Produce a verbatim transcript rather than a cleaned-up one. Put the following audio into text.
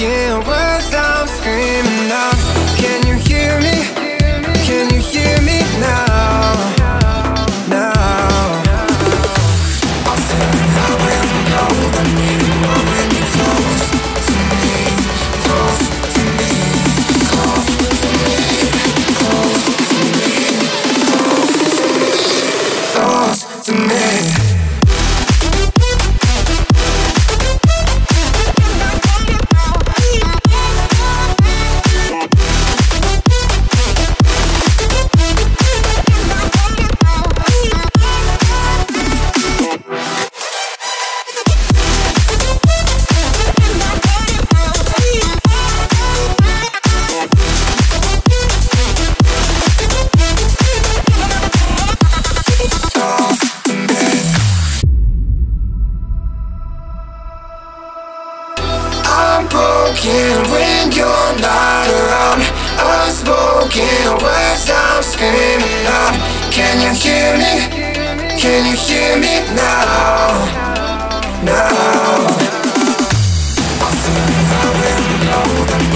Unspoken words I'm screaming out. Can you hear me? Can you hear me now? Now I'm feeling how when you know the need more when you're close to me, close to me, close to me, close to me, close to me, close to me. When you're not around, unspoken words I'm screaming out. Can you hear me? Can you hear me now? Now I'm feeling how when you know the